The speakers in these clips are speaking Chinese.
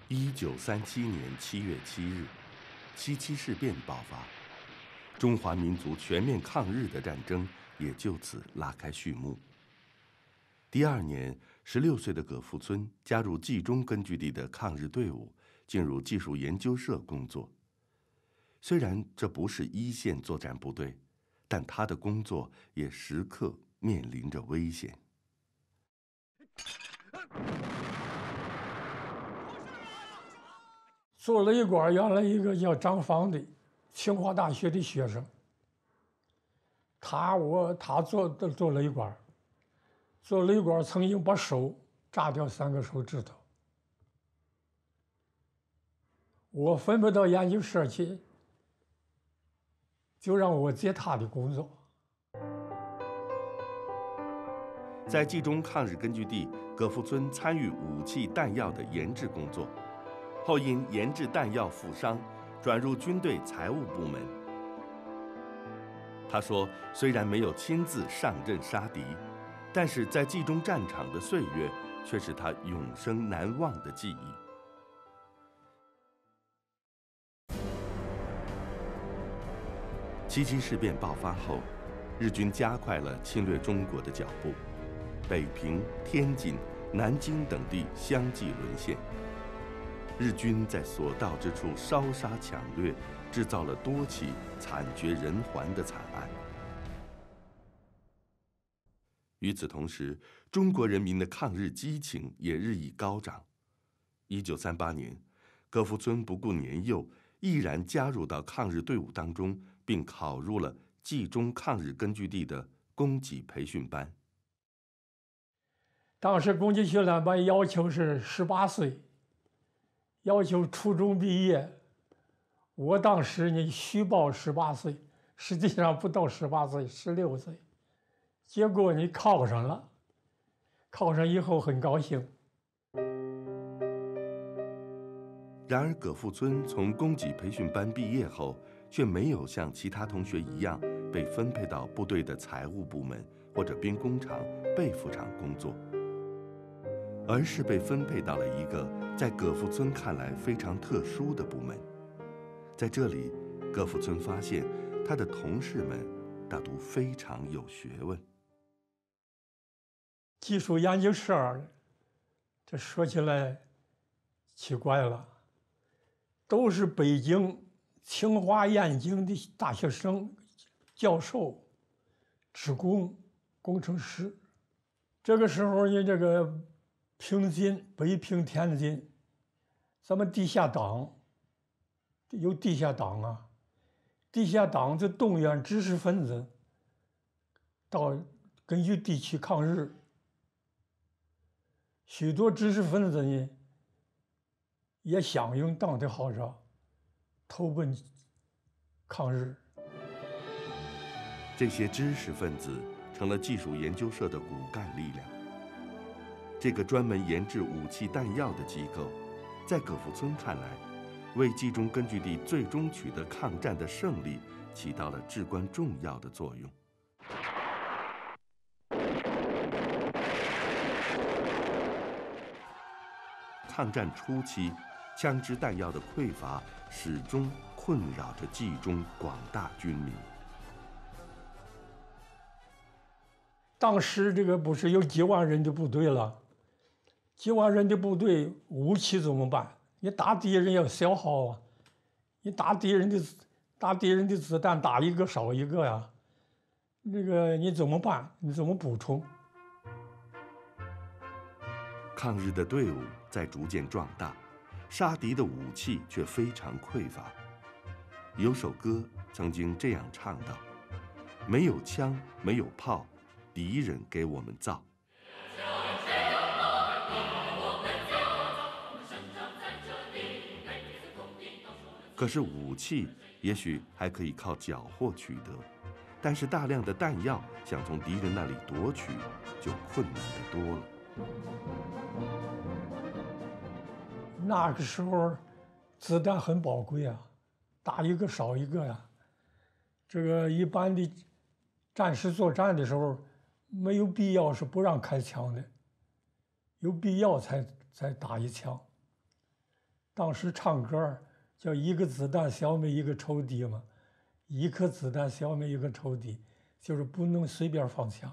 1937年7月7日，七七事变爆发，中华民族全面抗日的战争也就此拉开序幕。第二年，16岁的葛福村加入冀中根据地的抗日队伍，进入技术研究社工作。虽然这不是一线作战部队，但他的工作也时刻面临着危险。 做雷管原来一个叫张芳的，清华大学的学生。他做雷管，做雷管曾经把手炸掉3个手指头。我分配到研究社去，就让我接他的工作。 在冀中抗日根据地，葛福村参与武器弹药的研制工作，后因研制弹药负伤，转入军队财务部门。他说，虽然没有亲自上阵杀敌，但是在冀中战场的岁月，却是他永生难忘的记忆。七七事变爆发后，日军加快了侵略中国的脚步，北平、天津、南京等地相继沦陷。日军在所到之处烧杀抢掠，制造了多起惨绝人寰的惨案。与此同时，中国人民的抗日激情也日益高涨。1938年，葛福村不顾年幼，毅然加入到抗日队伍当中，并考入了冀中抗日根据地的供给培训班。 当时供给训练班要求是18岁，要求初中毕业。我当时呢虚报18岁，实际上不到18岁，16岁。结果你考上了，考上以后很高兴。 然而，葛福村从供给培训班毕业后，却没有像其他同学一样被分配到部队的财务部门或者兵工厂、被服厂工作，而是被分配到了一个在葛福村看来非常特殊的部门。在这里，葛福村发现他的同事们大都非常有学问。 技术研究社，这说起来奇怪了，都是北京、清华、燕京的大学生、教授、职工、工程师。这个时候呢，这个平津、北平、天津，咱们地下党有地下党啊，地下党就动员知识分子到根据地去抗日。许多知识分子呢，也响应党的号召，投奔抗日。 这些知识分子成了技术研究社的骨干力量。这个专门研制武器弹药的机构，在葛福村看来，为冀中根据地最终取得抗战的胜利起到了至关重要的作用。抗战初期，枪支弹药的匮乏始终困扰着冀中广大军民。 当时这个不是有几万人的部队了，几万人的部队，武器怎么办？你打敌人要消耗啊，你打敌人的子弹打一个少一个呀，那个你怎么办？你怎么补充？ 抗日的队伍在逐渐壮大，杀敌的武器却非常匮乏。有首歌曾经这样唱道：“没有枪，没有炮，敌人给我们造。”可是武器也许还可以靠缴获取得，但是大量的弹药想从敌人那里夺取，就困难得多了。 那个时候，子弹很宝贵啊，打一个少一个呀。这个一般的战士作战的时候，没有必要是不让开枪的，有必要才打一枪。 当时唱歌叫一个子弹消灭一个仇敌嘛，一颗子弹消灭一个仇敌，就是不能随便放枪。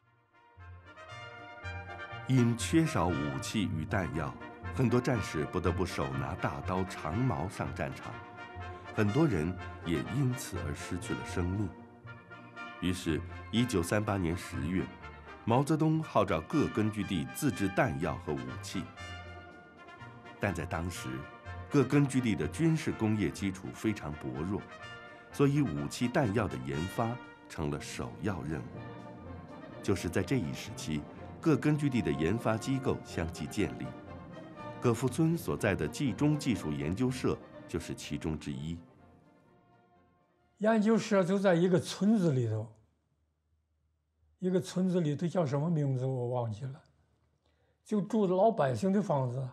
因缺少武器与弹药，很多战士不得不手拿大刀长矛上战场，很多人也因此而失去了生命。于是，1938年10月，毛泽东号召各根据地自制弹药和武器。但在当时，各根据地的军事工业基础非常薄弱，所以武器弹药的研发成了首要任务。就是在这一时期，各根据地的研发机构相继建立，葛福村所在的冀中技术研究社就是其中之一。 研究社就在一个村子里头，一个村子里头叫什么名字我忘记了，就住老百姓的房子，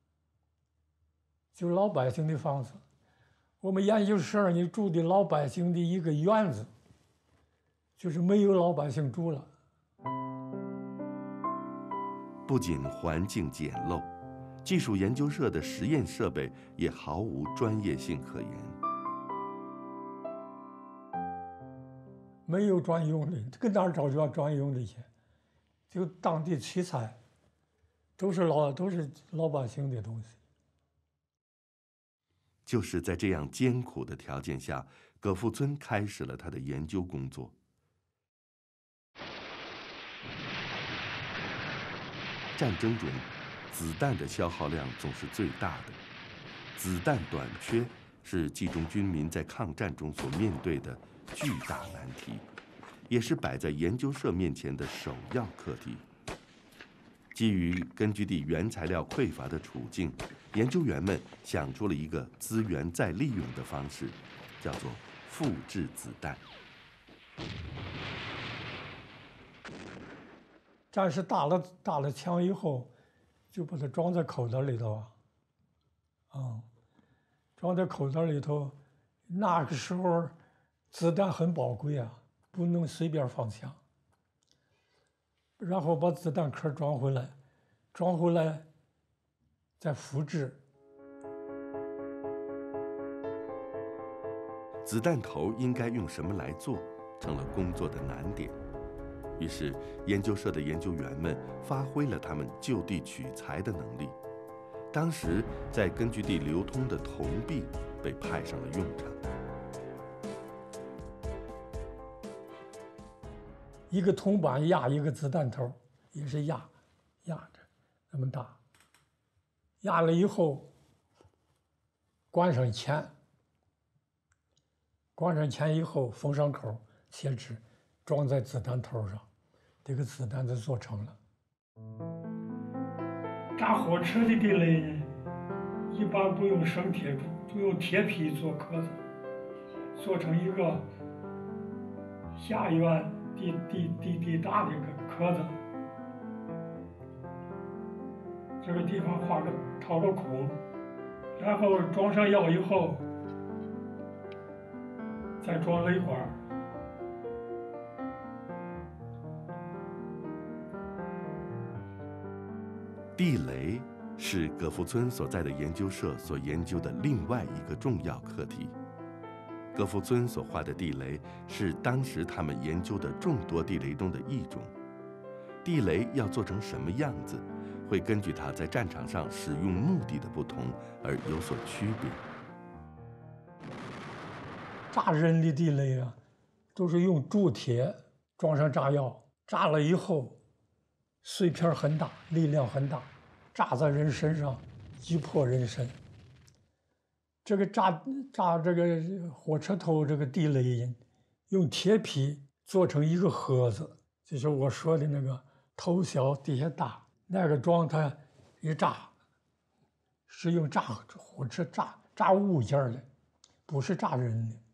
就老百姓的房子。我们研究社呢住的老百姓的一个院子，就是没有老百姓住了。 不仅环境简陋，技术研究社的实验设备也毫无专业性可言。 没有专用的，跟哪儿找去专用的去？就当地取材，都是老百姓的东西。 就是在这样艰苦的条件下，葛福村开始了他的研究工作。战争中，子弹的消耗量总是最大的，子弹短缺是冀中军民在抗战中所面对的巨大难题，也是摆在研究社面前的首要课题。基于根据地原材料匮乏的处境，研究员们想出了一个资源再利用的方式，叫做复制子弹。 战士打了枪以后，就把它装在口袋里头装在口袋里头。那个时候，子弹很宝贵啊，不能随便放枪。然后把子弹壳装回来，再复制。 子弹头应该用什么来做，成了工作的难点。于是，研究社的研究员们发挥了他们就地取材的能力。当时，在根据地流通的铜币被派上了用场。 一个铜板压一个子弹头，也是压着那么大。压了以后，关上钳以后封上口，切纸装在子弹头上，这个子弹就做成了。炸火车的地雷呢，一般不用生铁柱，就用铁皮做壳子，做成一个下圆地大的一个壳子。这个地方掏个孔，然后装上药以后，再装雷管。 地雷是葛福村所在的研究社所研究的另外一个重要课题。葛福村所画的地雷是当时他们研究的众多地雷中的一种。地雷要做成什么样子，会根据它在战场上使用目的的不同而有所区别。 炸人的地雷啊，都是用铸铁装上炸药，炸了以后碎片很大，力量很大，炸在人身上，击破人身。这个炸这个火车头这个地雷，用铁皮做成一个盒子，就是我说的那个头小底下大，那个装它一炸，是用炸火车炸物件的，不是炸人的。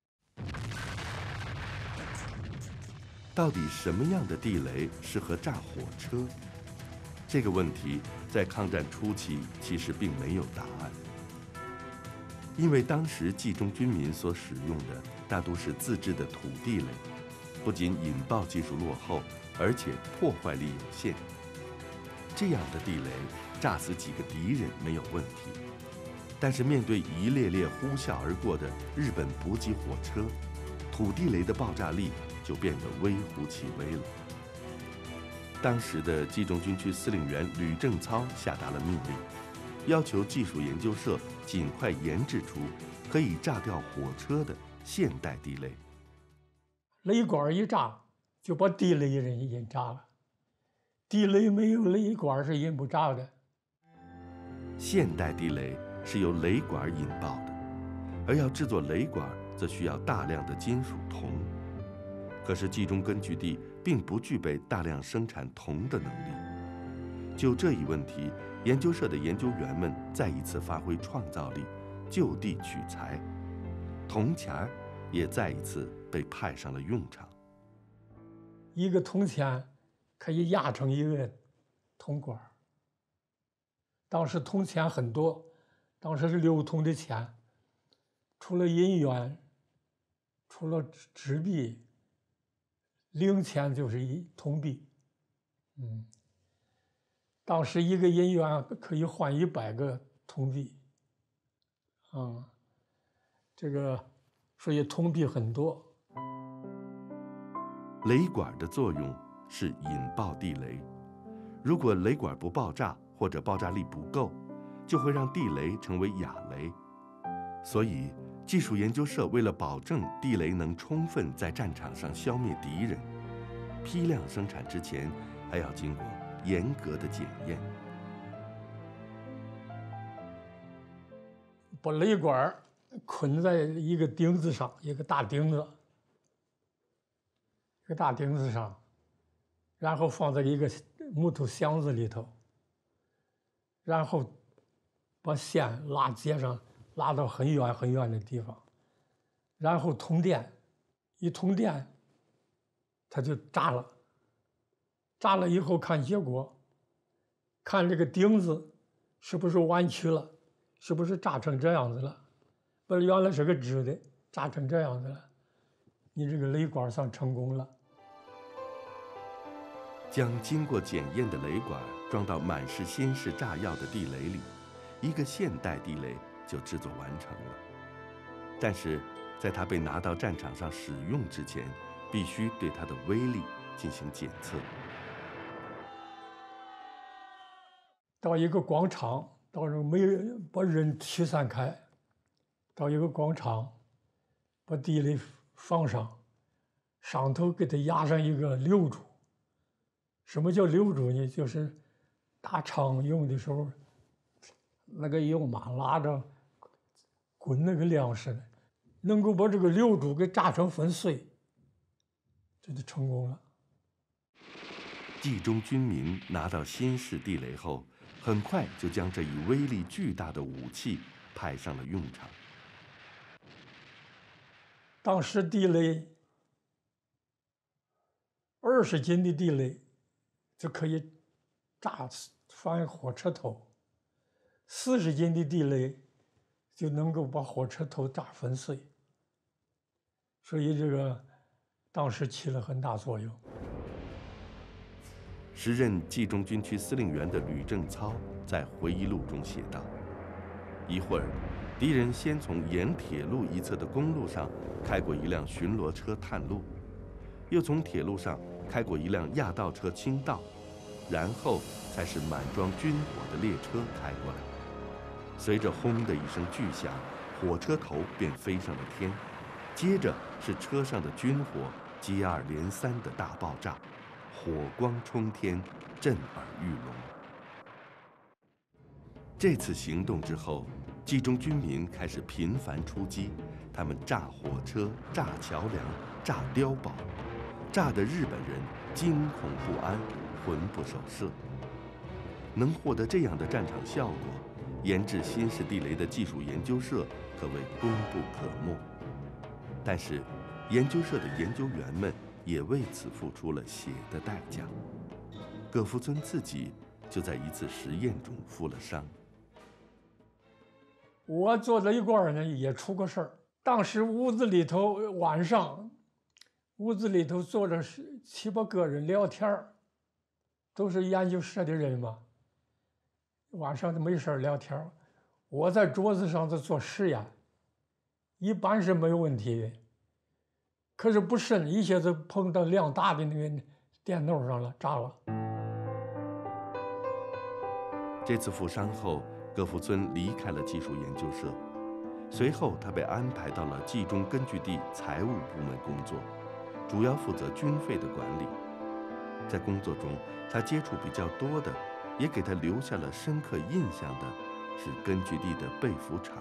到底什么样的地雷适合炸火车？这个问题在抗战初期其实并没有答案，因为当时冀中军民所使用的大都是自制的土地雷，不仅引爆技术落后，而且破坏力有限。这样的地雷炸死几个敌人没有问题， 但是面对一列列呼啸而过的日本补给火车，土地雷的爆炸力就变得微乎其微了。当时的冀中军区司令员吕正操下达了命令，要求技术研究社尽快研制出可以炸掉火车的现代地雷。 雷管一炸，就把地雷引炸了。地雷没有雷管是引不炸的。 现代地雷是由雷管引爆的，而要制作雷管，则需要大量的金属铜。可是冀中根据地并不具备大量生产铜的能力。就这一问题，研究社的研究员们再一次发挥创造力，就地取材，铜钱儿也再一次被派上了用场。 一个铜钱可以压成一个铜管。当时铜钱很多，当时是流通的钱，除了银元，除了纸币，零钱就是铜币。当时一个银元可以换100个铜币。这个所以铜币很多。 雷管的作用是引爆地雷，如果雷管不爆炸或者爆炸力不够，就会让地雷成为哑雷。所以技术研究社为了保证地雷能充分在战场上消灭敌人，批量生产之前还要经过严格的检验。 把雷管捆在一个钉子上，一个大钉子，上，然后放在一个木头箱子里头，然后把线拉接上，拉到很远很远的地方，然后通电，一通电，它就炸了。炸了以后看结果，看这个钉子是不是弯曲了，是不是炸成这样子了？不是原来是个直的，炸成这样子了，你这个雷管算成功了。 将经过检验的雷管装到满是新式炸药的地雷里，一个现代地雷就制作完成了。但是在它被拿到战场上使用之前，必须对它的威力进行检测。 到一个广场，到时候没人把人驱散开，到一个广场，把地雷放上，上头给它压上一个溜柱。什么叫溜柱呢？就是打仗用的时候，那个用马拉着滚那个粮食的，能够把这个溜柱给炸成粉碎，这就成功了。 冀中军民拿到新式地雷后，很快就将这一威力巨大的武器派上了用场。 当时地雷20斤的地雷就可以炸翻火车头，40斤的地雷就能够把火车头炸粉碎，所以这个当时起了很大作用。 时任冀中军区司令员的吕正操在回忆录中写道：一会儿，敌人先从沿铁路一侧的公路上开过一辆巡逻车探路，又从铁路上开过一辆亚道车清道，然后才是满装军火的列车开过来。随着轰的一声巨响，火车头便飞上了天，接着是车上的军火接二连三的大爆炸，火光冲天，震耳欲聋。这次行动之后，冀中军民开始频繁出击，他们炸火车、炸桥梁、炸碉堡，炸得日本人惊恐不安，魂不守舍。能获得这样的战场效果，研制新式地雷的技术研究社可谓功不可没。但是，研究社的研究员们也为此付出了血的代价。葛福村自己就在一次实验中负了伤。 我做雷管呢也出过事儿。当时屋子里头晚上，屋子里头坐着7、8个人聊天儿，都是研究社的人嘛。晚上都没事儿聊天儿， 我在桌子上在做实验，一般是没有问题的。可是不慎，一下子碰到量大的那个电脑上了，炸了。 这次负伤后，葛福村离开了技术研究社，随后他被安排到了冀中根据地财务部门工作，主要负责军费的管理。在工作中，他接触比较多的，也给他留下了深刻印象的，是根据地的被服厂。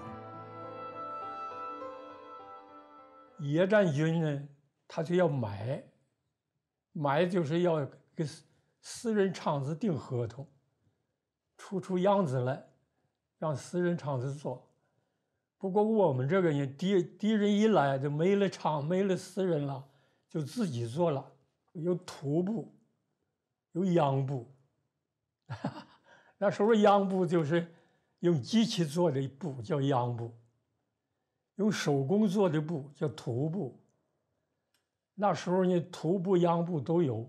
野战军呢，他就要买就是要给私人厂子订合同，出样子来，让私人厂子做。不过我们这个人敌人一来就没了厂，没了私人了，就自己做了，有土布，有秧布。那时候秧布就是用机器做的布，叫秧布；用手工做的布叫土布。那时候呢，土布、秧布都有。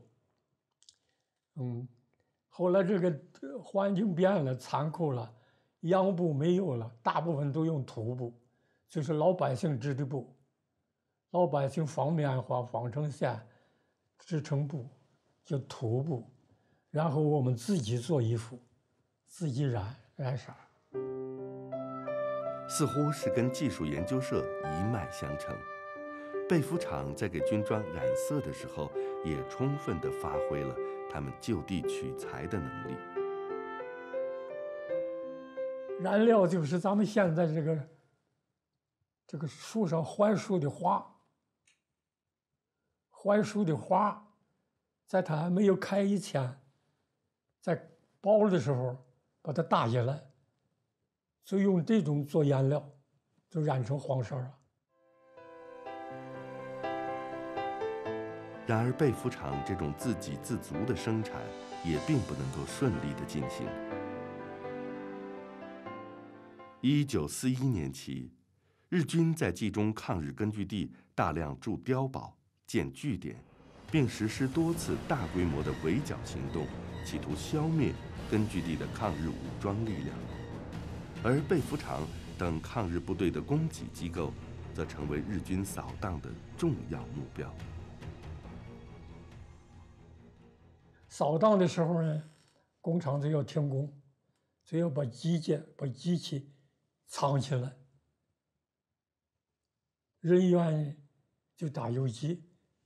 后来这个环境变了，残酷了，秧布没有了，大部分都用土布，就是老百姓织的布。老百姓纺棉花、纺成线，织成布，叫土布。然后我们自己做衣服，自己染色。 似乎是跟技术研究社一脉相承。被服厂在给军装染色的时候，也充分地发挥了他们就地取材的能力。 染料就是咱们现在这个树上槐树的花，槐树的花，在它还没有开以前，在包的时候把它打下来，就用这种做颜料，就染成黄色了。 然而，被服厂这种自给自足的生产也并不能够顺利地进行。1941年起，日军在冀中抗日根据地大量筑碉堡、建据点，并实施多次大规模的围剿行动，企图消灭根据地的抗日武装力量。而被服厂等抗日部队的供给机构，则成为日军扫荡的重要目标。 扫荡的时候呢，工厂就要停工，就要把机器藏起来，人员就打游击，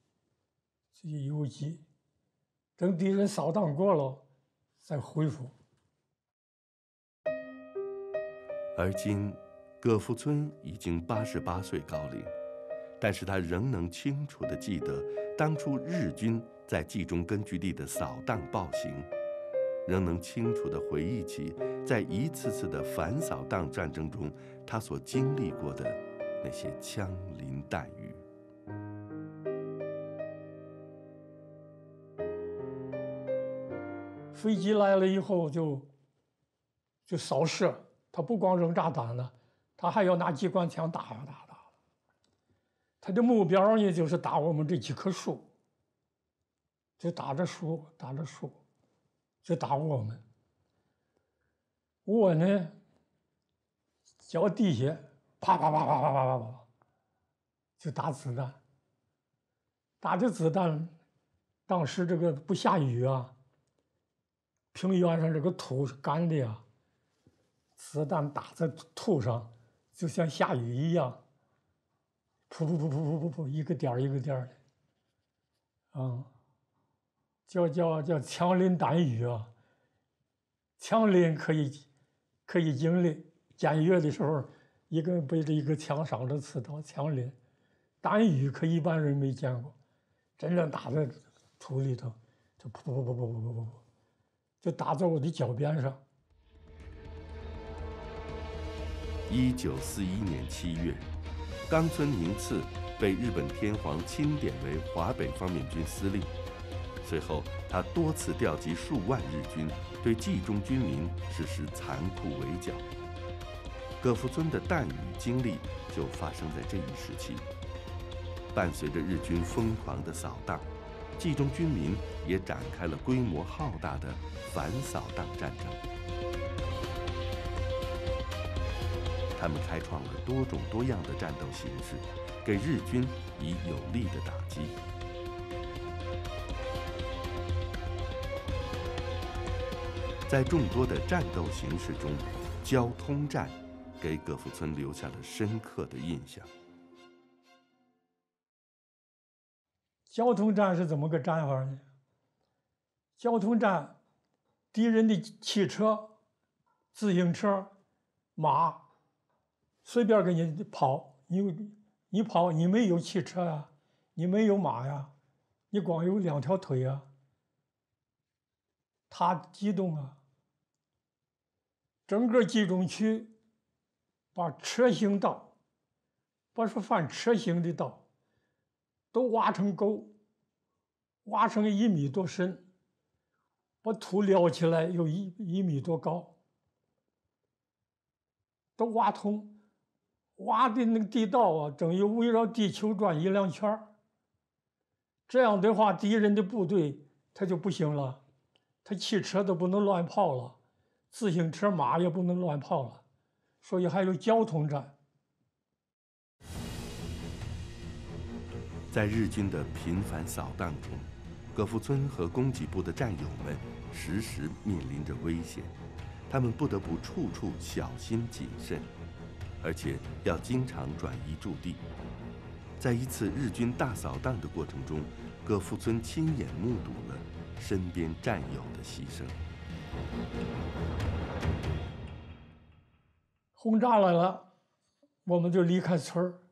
等敌人扫荡过了再恢复。 而今，葛福村已经88岁高龄，但是他仍能清楚地记得当初日军在冀中根据地的扫荡暴行，仍能清楚地回忆起在一次次的反扫荡战争中他所经历过的那些枪林弹雨。 飞机来了以后就扫射，他不光扔炸弹了，他还要拿机关枪打。他的目标呢就是打我们这几棵树，就打着树，就打我们。我呢，脚底下啪啪啪啪啪啪啪啪，就打子弹。打的子弹，当时这个不下雨啊，平原上这个土是干的呀，子弹打在土上，就像下雨一样。噗噗噗噗噗噗噗，一个点儿一个点儿的，叫枪林弹雨啊。枪林可以经历，检阅的时候，一个人背着一个枪伤着刺刀，枪林。弹雨可一般人没见过，真正打在土里头，就噗噗噗噗噗噗噗，就打在我的脚边上。 1941年7月。冈村宁次被日本天皇钦点为华北方面军司令，随后他多次调集数万日军，对冀中军民实施残酷围剿。葛福村的弹雨经历就发生在这一时期。伴随着日军疯狂的扫荡，冀中军民也展开了规模浩大的反扫荡战争。 他们开创了多种多样的战斗形式，给日军以有力的打击。在众多的战斗形式中，交通战给葛福村留下了深刻的印象。 交通战是怎么个战法呢？交通战，敌人的汽车、自行车、马，随便给你跑，你跑，你没有汽车呀，你没有马呀，你光有2条腿啊，他机动啊，整个集中区把车行道，不是凡车行的道，都挖成沟，挖成1米多深，把土撩起来有1米多高，都挖通，挖的那个地道啊，等于围绕地球转1辆圈儿。这样的话，敌人的部队他就不行了，他汽车都不能乱跑了，自行车、马也不能乱跑了，所以还有交通战。 在日军的频繁扫荡中，葛福村和供给部的战友们时时面临着危险，他们不得不处处小心谨慎，而且要经常转移驻地。在一次日军大扫荡的过程中，葛福村亲眼目睹了身边战友的牺牲。 轰炸来了，我们就离开村儿。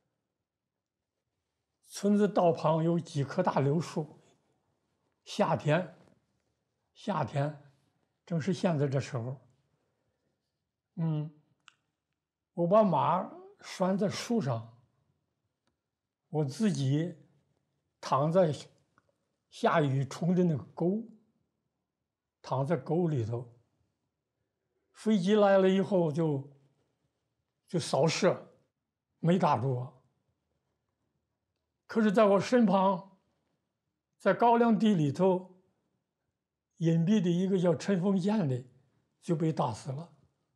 村子道旁有几棵大柳树，夏天，正是现在这时候。我把马拴在树上，我自己躺在下雨冲的那个沟，躺在沟里头。飞机来了以后就扫射，没打住我。可是在我身旁，在高粱地里头隐蔽的一个叫陈凤健的就被打死了。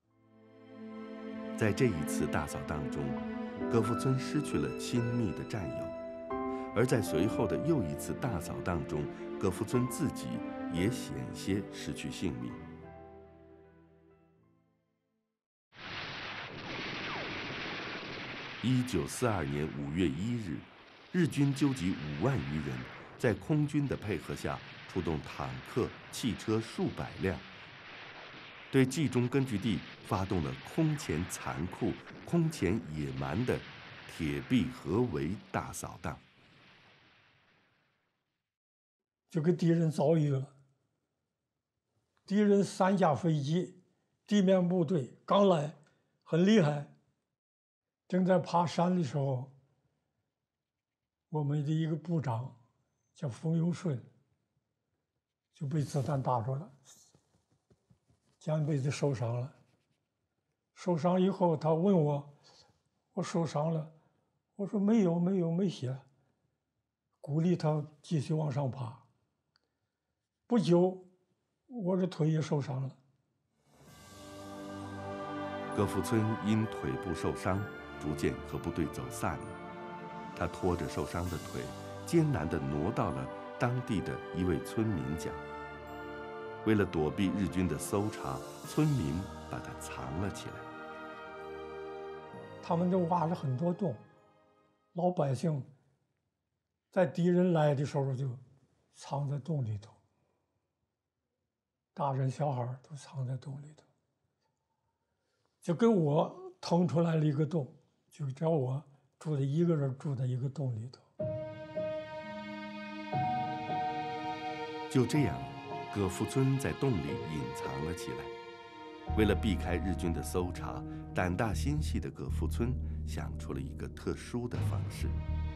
在这一次大扫荡中，葛福村失去了亲密的战友，而在随后的又一次大扫荡中，葛福村自己也险些失去性命。1942年5月1日，日军纠集5万余人，在空军的配合下，出动坦克、汽车数百辆，对冀中根据地发动了空前残酷、空前野蛮的铁壁合围大扫荡。 就跟敌人遭遇了。敌人3架飞机，地面部队刚来，很厉害。正在爬山的时候，我们的一个部长叫冯友顺，就被子弹打着了，肩背子受伤了。受伤以后，他问我受伤了，我说没有，没血，鼓励他继续往上爬。不久，我的腿也受伤了。 葛福村因腿部受伤，逐渐和部队走散了。他拖着受伤的腿，艰难地挪到了当地的一位村民家。为了躲避日军的搜查，村民把他藏了起来。 他们就挖了很多洞，老百姓在敌人来的时候就藏在洞里头，大人小孩都藏在洞里头。就给我腾出来了一个洞，就叫我一个人住在一个洞里头。 就这样，葛福村在洞里隐藏了起来。为了避开日军的搜查，胆大心细的葛福村想出了一个特殊的方式。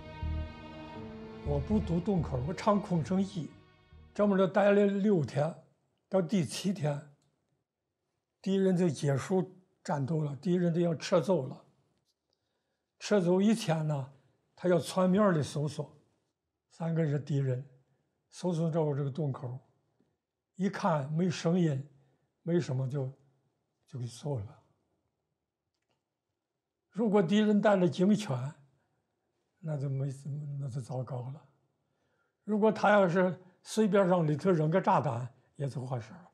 我不堵洞口，我唱空城计，这么着待了6天，到第7天，敌人就结束战斗了，敌人就要撤走了。撤走1天呢，他要全面的搜索，3个人敌人搜索着我这个洞口，一看没声音，没什么就给走了。 如果敌人带了警犬，那就那就糟糕了。如果他要是随便往里头扔个炸弹，也就坏事了。